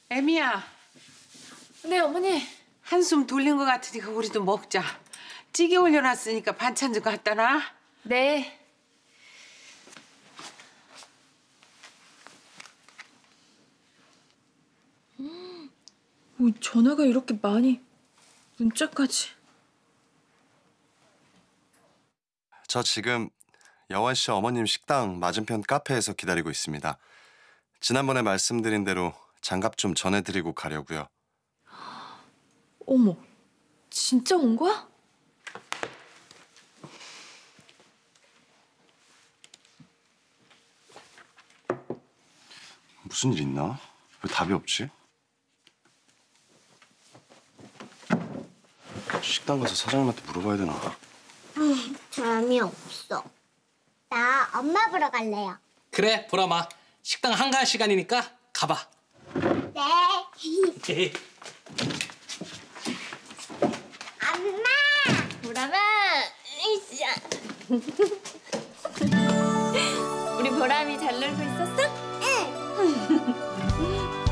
애미야. 네, 어머니. 한숨 돌린 것 같으니까 우리도 먹자. 찌개 올려놨으니까 반찬 좀 갖다 놔. 네. 전화가 이렇게 많이... 문자까지... 저 지금 여원 씨 어머님 식당 맞은편 카페에서 기다리고 있습니다. 지난번에 말씀드린 대로 장갑 좀 전해드리고 가려고요. 어머, 진짜 온 거야? 무슨 일 있나? 왜 답이 없지? 식당 가서 사장님한테 물어봐야 되나? 재미없어. 나 엄마 보러 갈래요. 그래, 보람아. 식당 한가할 시간이니까 가봐. 네. 엄마! 보람아! 우리 보람이 잘 놀고 있었어? 응.